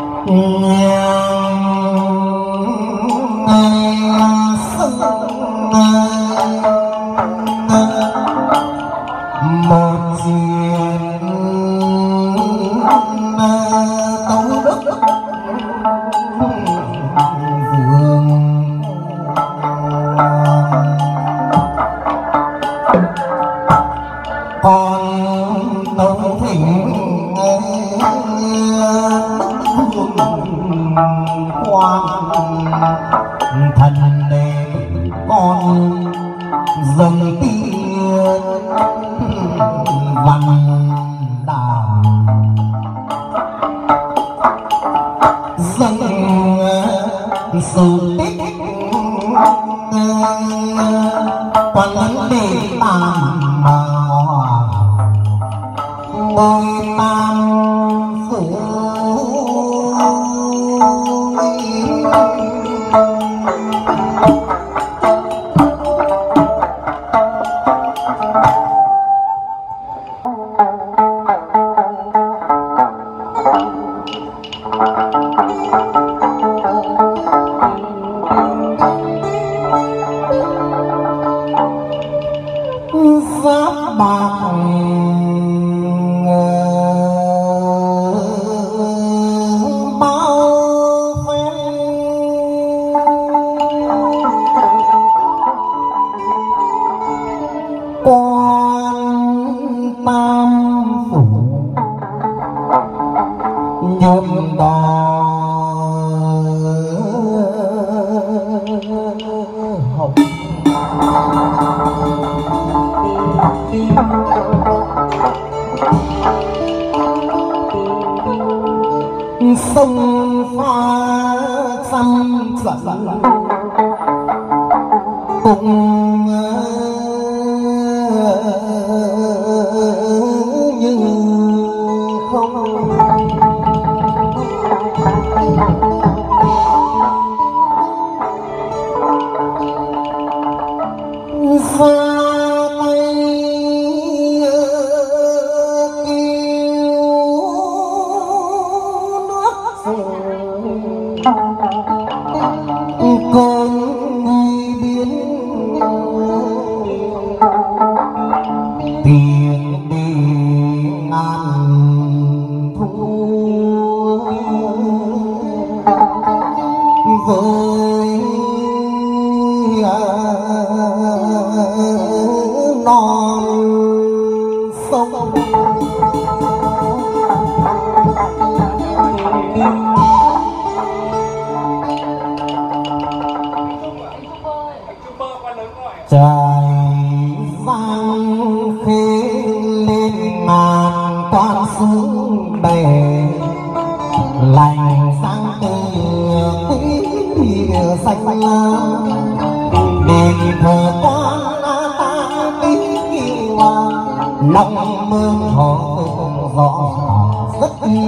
một chuyện tấu đức vương con tấu thỉnh quan thần để con dâng tiên văn đàm dâng sự tích quan vấn đề tam ngôi tam phủ giáp bạc bao phen quan tam phủ nhôm đỏ hồng sông pha xăm dẫn cùng như không xa con đi biến tiền đi ngàn thu với non sông trời vang khê lên ngàn con xuống bể lành sang từ quý xanh lá đền thờ quan ta tí hoa lòng mơ hồ rõ rất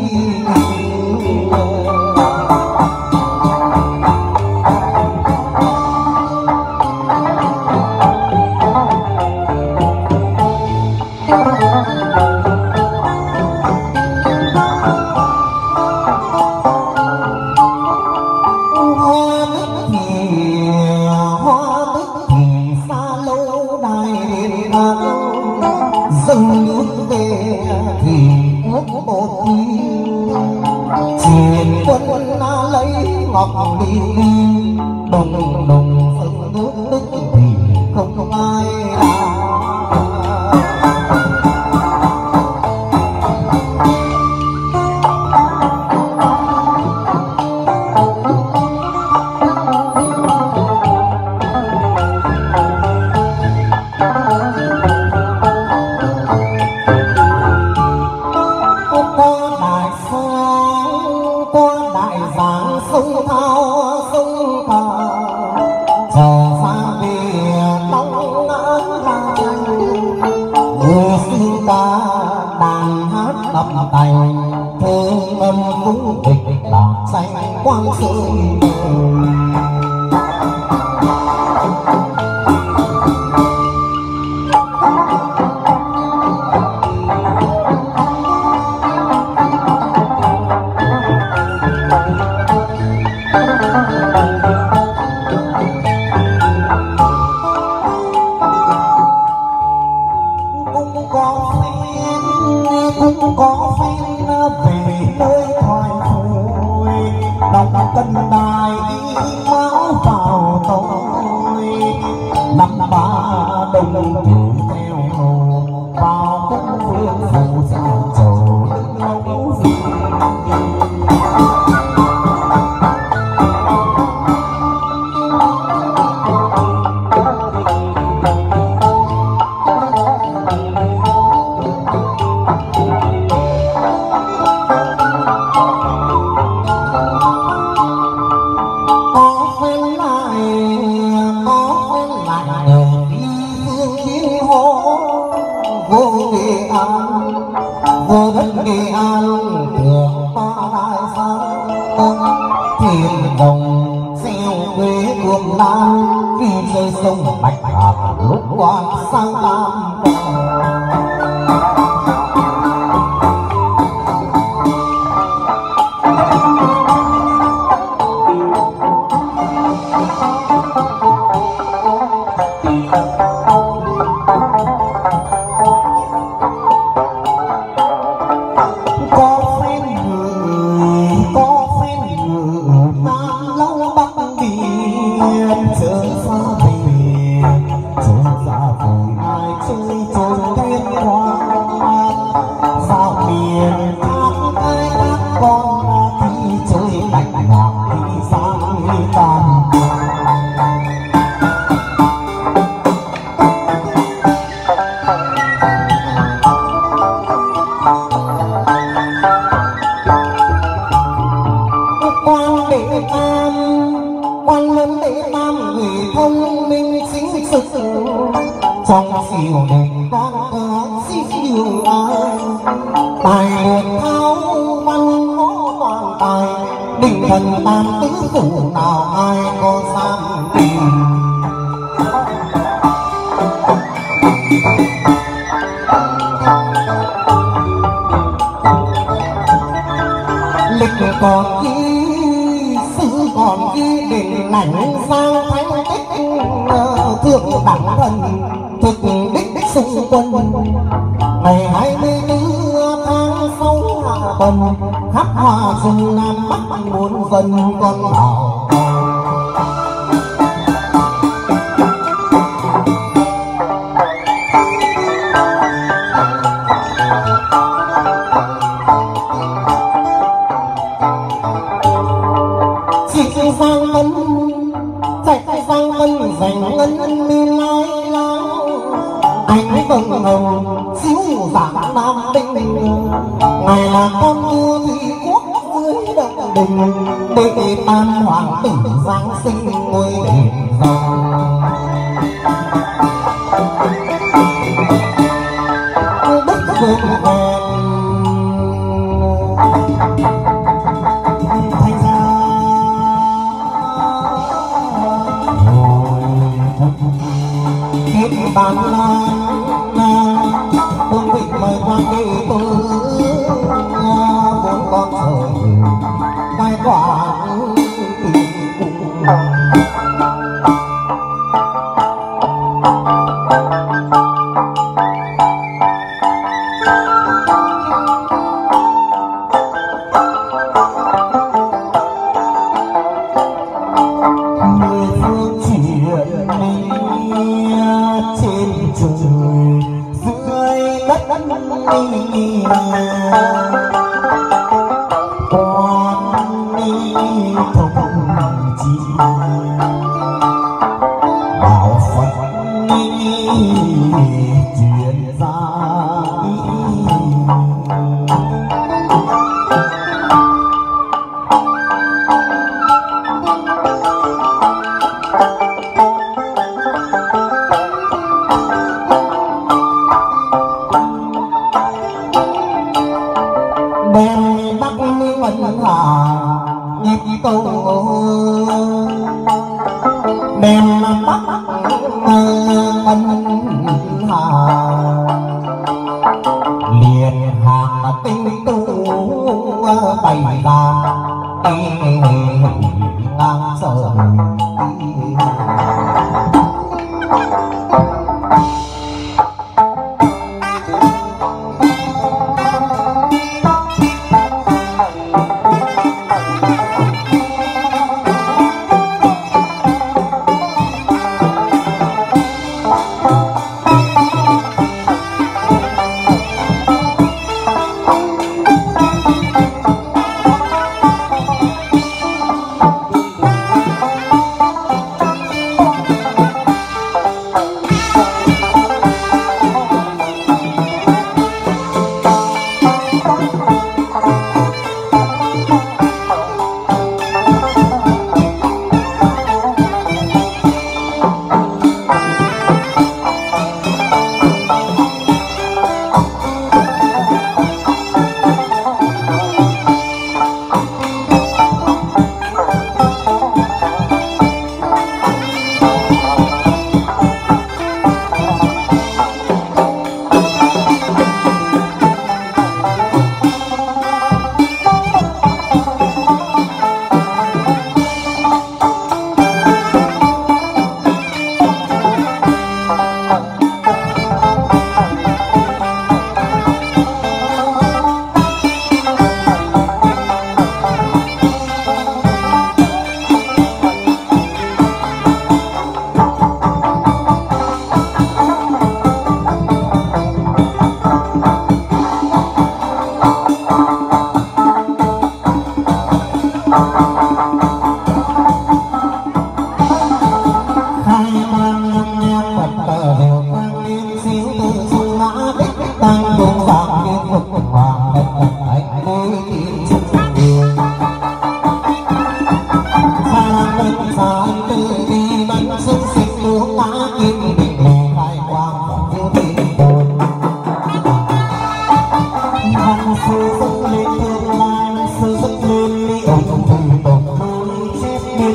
dâng nước về thì ước một khi truyền quân lấy ngọc đi đồng đồng dâng nước tức thì không ai sông thao sông thà chờ xa về đông ngã người sinh ta đàn hát đập tay thơ âm vũ kịch đạp xanh quang sơn đọc cân đài máu vào tôi năm ba đồng theo vào cũng phương phù sa trầu lâu gì vô đất Nghệ An thường ta đại sáng thiên đồng xeo quê buồn lan khi rơi sông bạch hạc lúc quan sang tam trong siêu đình con có siêu ai tài buồn thao văn ngõ toàn tài đình thần tam tứ phủ nào ai có dám tìm lịch còn ghi sử còn ghi đình ảnh sang thánh tích thượng đẳng thần thực đích xung quân ngày 24 tháng 6 hạ tuần khắp hoa xuân nam bắc muôn vần con đảo sang tân chạy sang tân dành ngân mi lai lao anh vầng hồng xíu dạng nam đinh ngày là con vua thì quốc dưới động đình để tam hoàng tử giáng sinh ngôi đền rồng đức vượt hèn thành ra biết bàn lan tôn vị mời quan đệ tử bốn con trời cai quản mười phương chuyện trên trời dưới đất quan thông chi bảo Phật truyền ra đêm bắc vẫn là nhịp cầu đêm bắc vẫn là liền hàng tinh tu bày ra ngang trời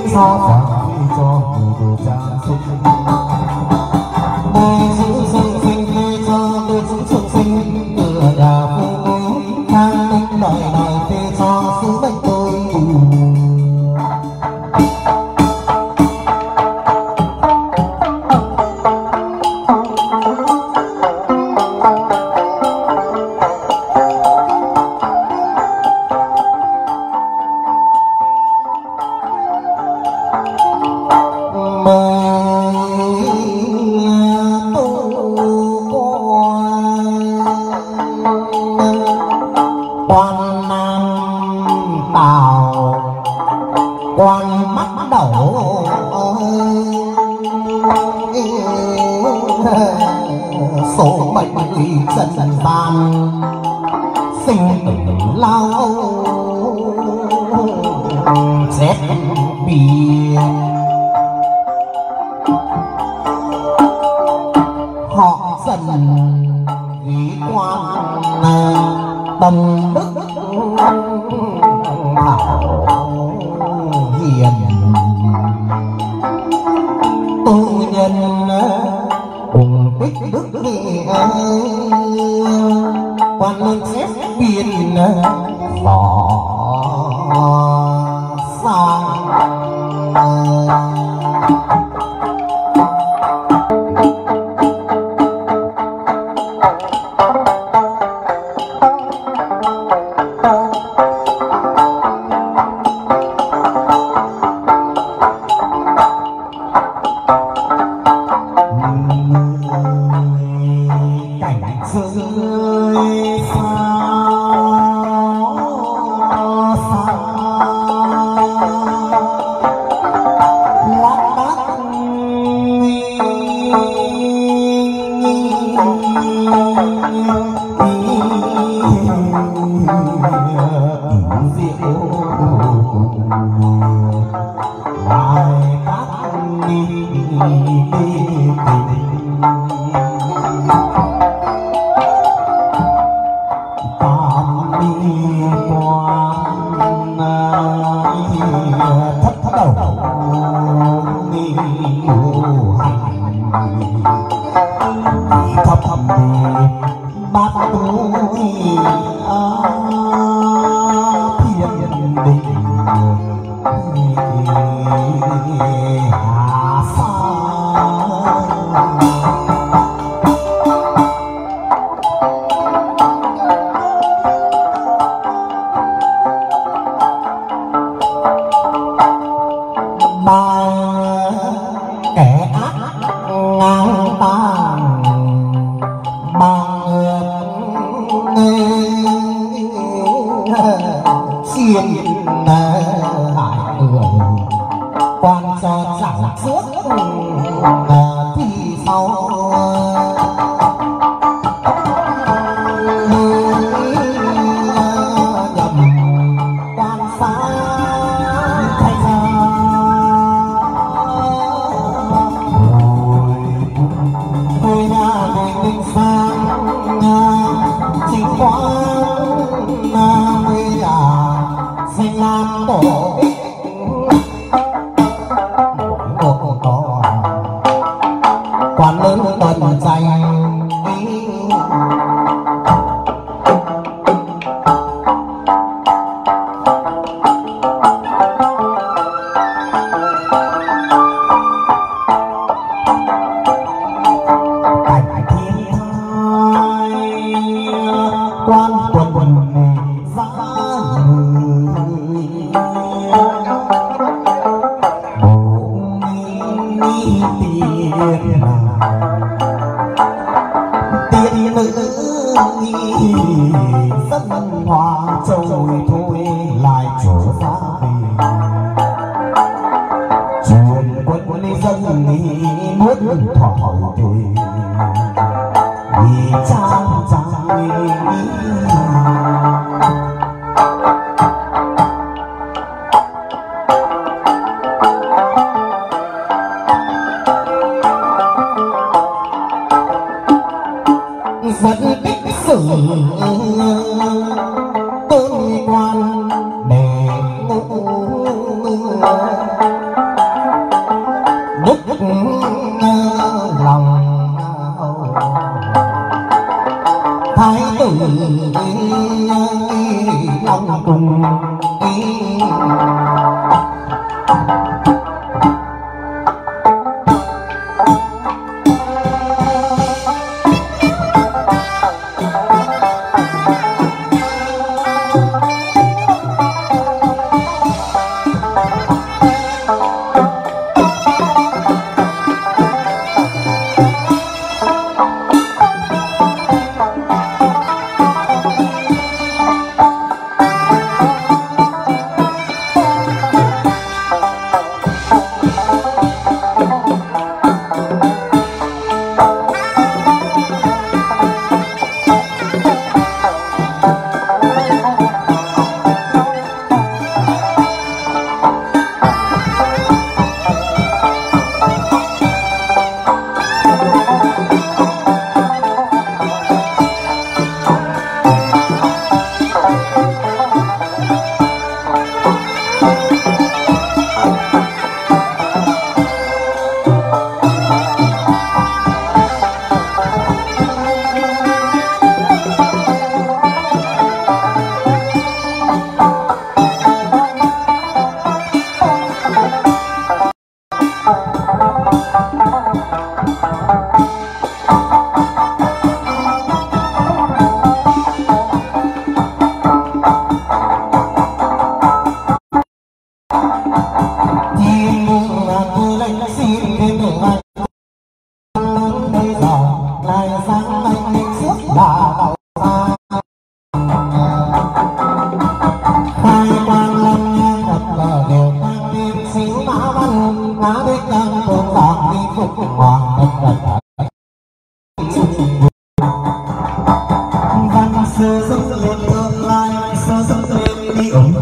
so phẳng cho người trang sinh đời giữ sương sinh để cho đời giữ sương sinh từ nhà phu quý khang minh đời đời để cho sứ mệnh tôi quan nam tào quan mắt đầu số bệnh dân gian sinh tử lao chết biệt họ dần vì quan tâm đức thảo hiền tu nhân cùng tích đức vị quan lên xét biên võ sang rơi sao xa lát đát rượu bài cát đi thất đầu nghi hành thấp thấp đi bát túi thiên đình hạ xa kẻ ác ngang tàn bằng xiên hại người quan cho chẳng trước thì sau quan lớn tuần danh cảnh thiên thai quan quần giá người bố nghi tiền tiên nữ dân hoa trôi thôi lại chỗ ra về truyền quân dân muốn thọ tuổi vì trang vẫn tích sử tôn quan để ngũ Chim tôi lấy xin đến đường anh bây giờ lại sáng anh trước là đầu xa hai quan lâm thật là đều mang tin xíu mã văn má biết đang tồn tại đi phục hoàng thật là văn sơ dâng lên tương lai sơ dâng lên đi ống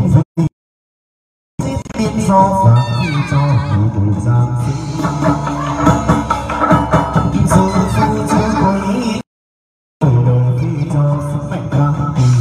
tin do phản cho thủ giang dù phu chưa quý đời khi cho sức mạnh ra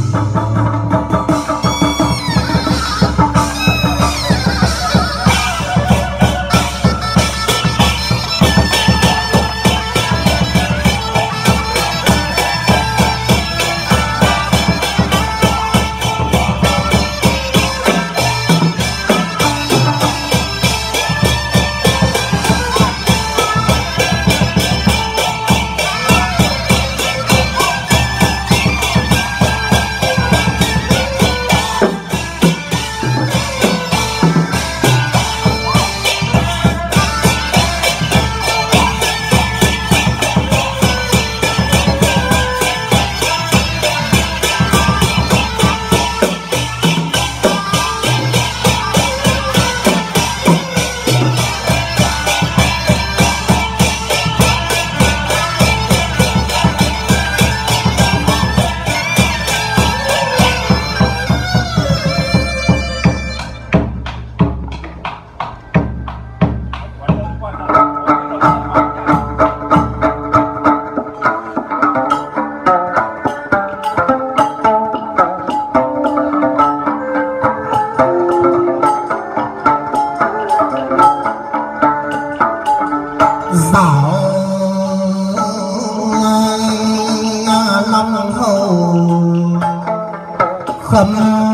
khâm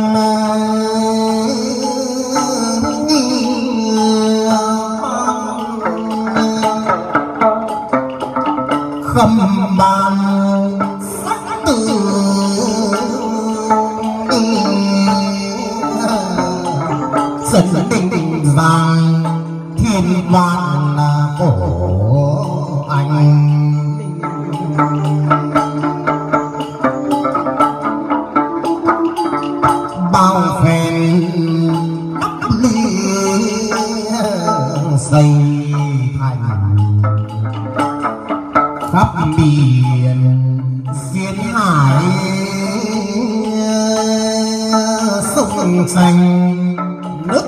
khâm ban sắc từ dần đình vàng thiên văn cổ anh bao phen ly xây thành khắp biển xuyên hải sông xanh nước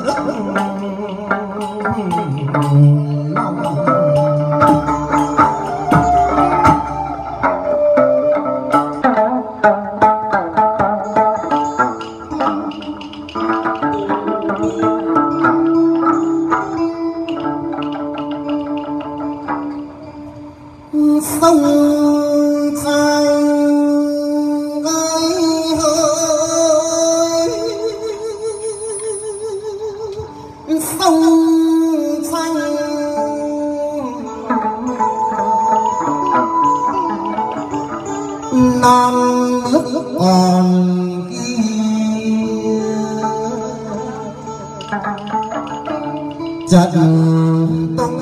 sông xanh sông xanh non nước còn kia trận tung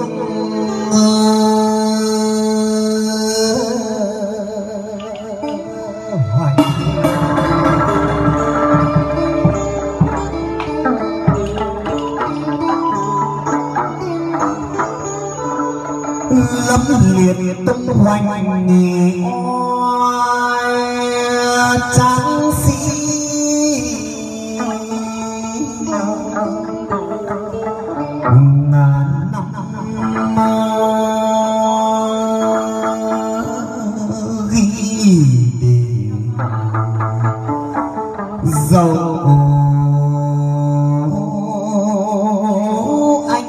lâm liệt tung hoành nghỉ oai tráng sĩ ngàn năm ghi đề dầu anh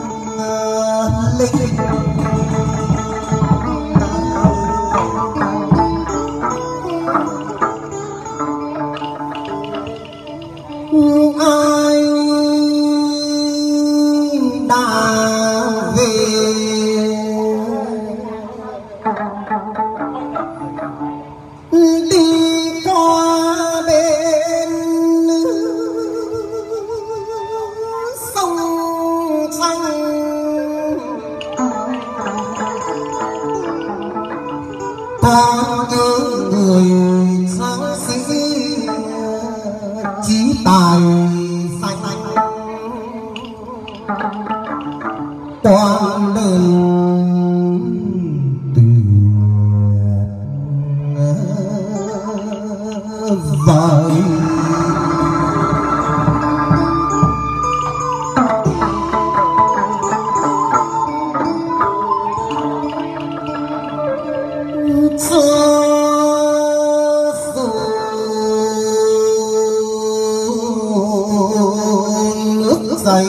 linh có những người sáng sĩ trí tài xanh toàn đơn tuyệt vời. Dày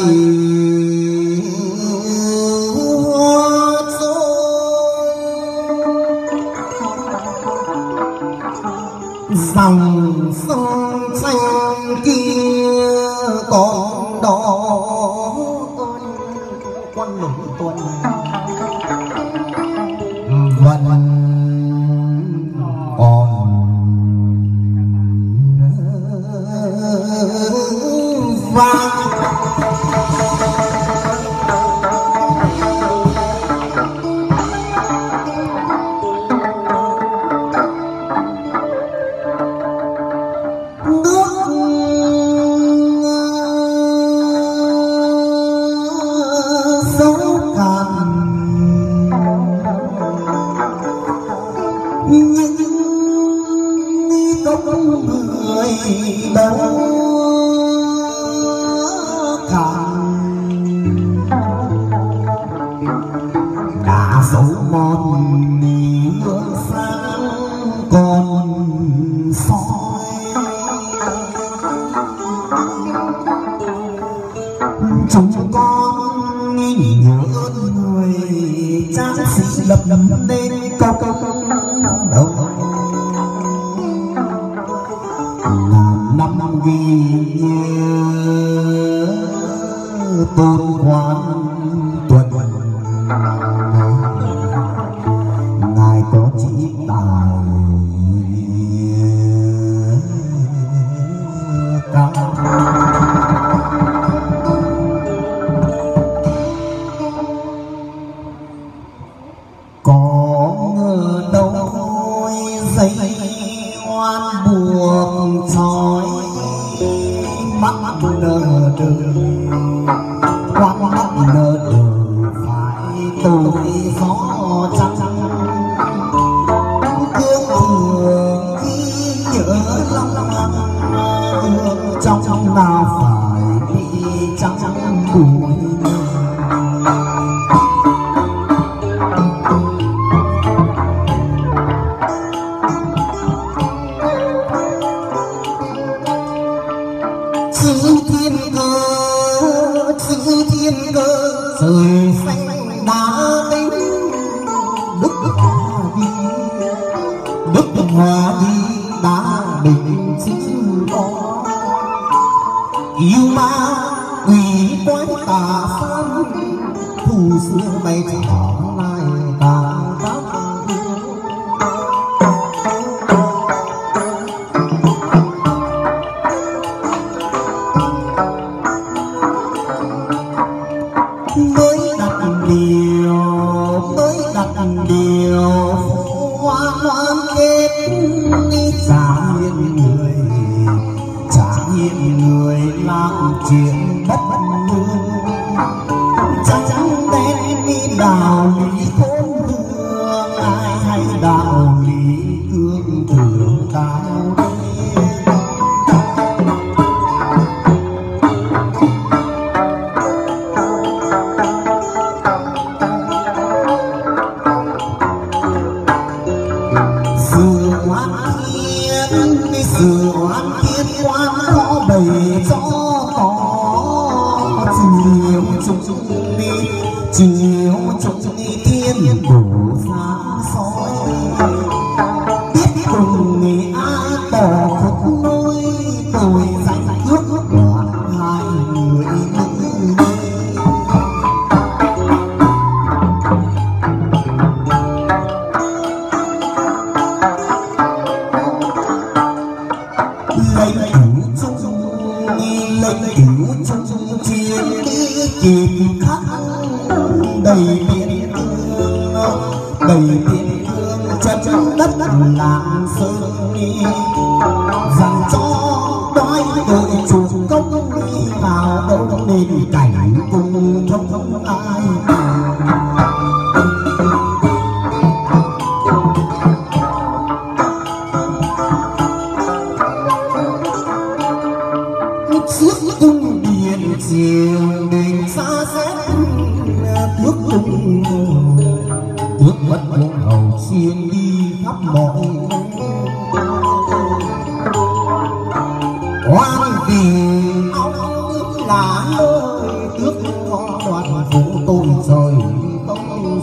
dòng sông xanh kia còn đó quan lũng tuần vẫn còn vang. Đã dấu mòn hương sáng còn soi chúng con nhớ người cha sĩ lập nên cao cao đầu ngàn năm ghi nhớ tôn quan tuần ngài có trí tài cao. Có ngờ đâu dây oan buộc trói mắt nợ đời quăng mắt nợ đời phải tôi gió trắng cương thường khi nhớ lòng trong nào phải bị trắng bụi. Chữ thiên cơ trời xanh đã đến đức hòa đi đã bình chính đó yêu ma quỷ quái tà pháp thù xưa bay trở lại tà pháp. Mới đặt điều hoa loan kết trả hiền người làm chuyện bất lương trắng đen đi đạo lý khôn lường ai hay đạo lý cương thường cao. Sự oan thiên quan có bầy chó có chiều chúng đi thiên đủ sáng soi biết cùng người ai tỏ khúc nôi tôi danh ước đoạn hai người lấy cứu chung chiến đi kịp khắc đầy biển thương chất chân đất làng sơn dành cho đói đội chủ công vào đâu nên cảnh cùng không ai suốt cung điện chiều đình xa xét thước tung thước mất hầu xiên đi khắp mọi hoan vì ông ước là nơi tước có đoàn phụ tôi rời tông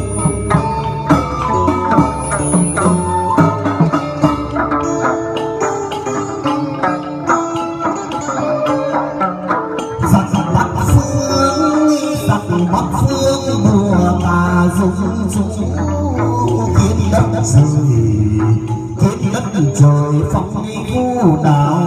Bắc phương mùa cà rung rung khiến đất rơi khiến đất trời phong đi vũ đạo